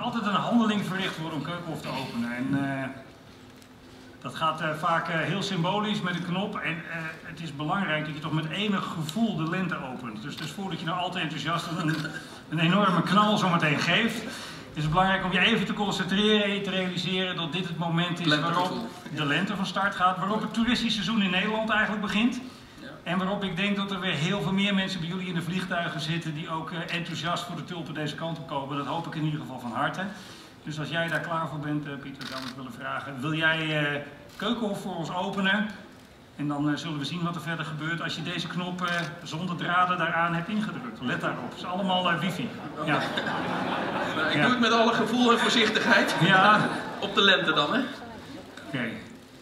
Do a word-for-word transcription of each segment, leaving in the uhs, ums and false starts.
altijd een handeling verricht worden om Keukenhof te openen. En uh, dat gaat uh, vaak uh, heel symbolisch met een knop. En uh, het is belangrijk dat je toch met enig gevoel de lente opent. Dus, dus voordat je nou al te enthousiast een, een enorme knal zometeen geeft, is het belangrijk om je even te concentreren en je te realiseren dat dit het moment is waarop de lente van start gaat. Waarop het toeristisch seizoen in Nederland eigenlijk begint. En waarop ik denk dat er weer heel veel meer mensen bij jullie in de vliegtuigen zitten die ook uh, enthousiast voor de tulpen deze kant op komen. Dat hoop ik in ieder geval van harte. Dus als jij daar klaar voor bent, uh, Pieter, zou ik het willen vragen. Wil jij uh, Keukenhof voor ons openen? En dan uh, zullen we zien wat er verder gebeurt als je deze knop uh, zonder draden daaraan hebt ingedrukt. Let daarop. Het is allemaal uh, wifi. Ja. Nou, ik ja. doe het met alle gevoel en voorzichtigheid. Ja. Op de lente dan, hè? Oké. Okay.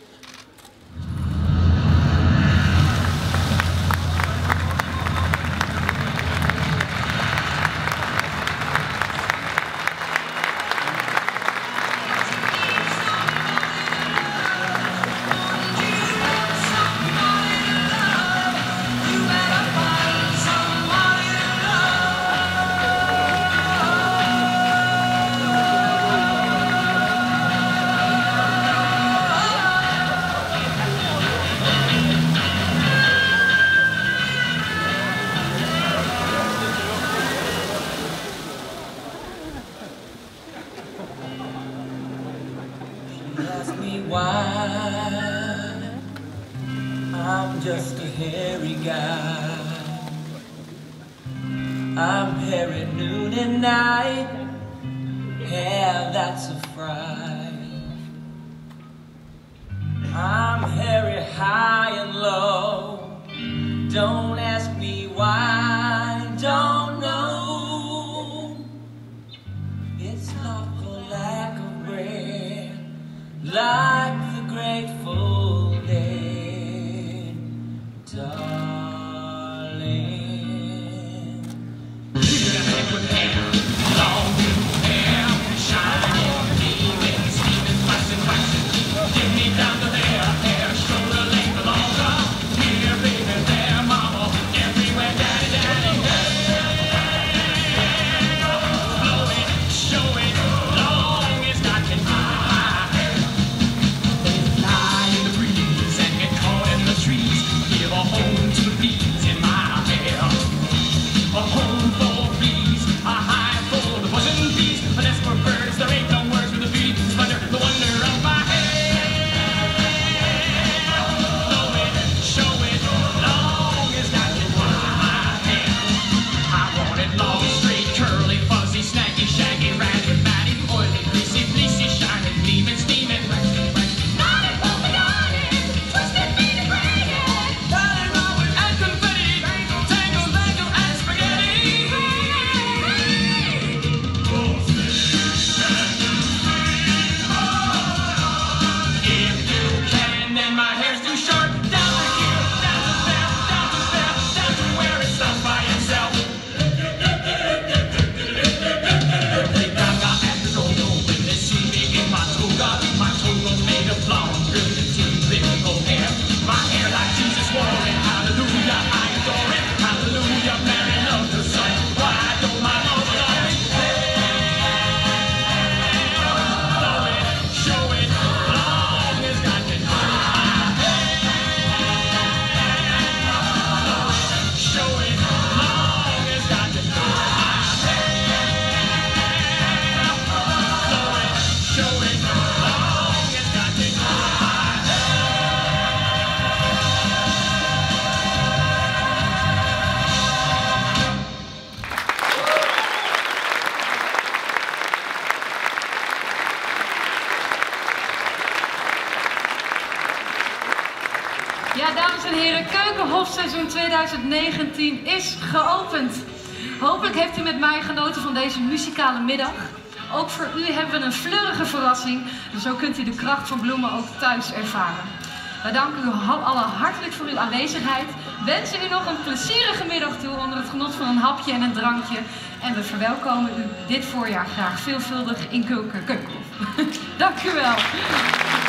Ask me why I'm just a hairy guy. I'm hairy noon and night. Hair that's a fright. I'm hairy high and low. Don't ask me why, don't know. It's not for lack of bread, like the Grateful Dead, darling. Long hair, shining, gleaming, steaming, flashing, flashing. Give me down to there, hair, shoulder length, longer. Here, baby, there, mama, everywhere, daddy, daddy, hey. Blow it, show it, long as I can do my hair. Fly in the breeze and get caught in the trees. Give a home to the bees in my hair. A home for bees, a hive for the buzzing bees. A nest for birds, there ain't no words for the beauty, splendor, the wonder of my hair. Blow it, show it, long as I can do my hair. I want it long, straight, curly, fuzzy, snaky, shaggy, ratty, matty, oily, greasy, fleecy, shiny, gleaming, steaming, waxy, waxy. Naughty, polka dotted, twisted, beaded, braided, dotted, rolling, and confetti, tangle, tangle, tangle, and spaghetti. If you can, then my hair's too short. Down to here, down to there, down to there, down to where it stops by itself. The gaga and the go-go when they see me in my toga. My toga's made of long, brilliant, biblical hair. My hair like Jesus wore it. Hallelujah, I adore it. Hallelujah, Mary loves her son. Why don't my mama love it? Blow it, show it, long as I can do my hair. Blow it, show it, long as I can do my hair. Blow it, show it, long as I can do my hair. Ja, dames en heren, Keukenhofseizoen tweeduizend negentien is geopend. Hopelijk heeft u met mij genoten van deze muzikale middag. Ook voor u hebben we een fleurige verrassing, dus zo kunt u de kracht van bloemen ook thuis ervaren. Wij danken u allen hartelijk voor uw aanwezigheid, wensen u nog een plezierige middag toe onder het genot van een hapje en een drankje. En we verwelkomen u dit voorjaar graag veelvuldig in Keukenhof. Dank u wel.